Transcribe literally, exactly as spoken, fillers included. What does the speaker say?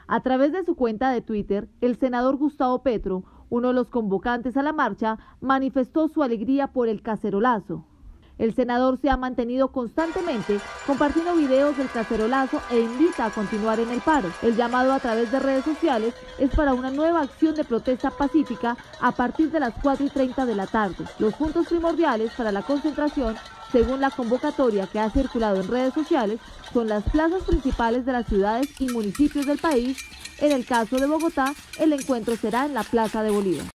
A través de su cuenta de Twitter, el senador Gustavo Petro, uno de los convocantes a la marcha, manifestó su alegría por el cacerolazo. El senador se ha mantenido constantemente compartiendo videos del cacerolazo e invita a continuar en el paro. El llamado a través de redes sociales es para una nueva acción de protesta pacífica a partir de las cuatro y treinta de la tarde. Los puntos primordiales para la concentración, según la convocatoria que ha circulado en redes sociales, son las plazas principales de las ciudades y municipios del país. En el caso de Bogotá, el encuentro será en la Plaza de Bolívar.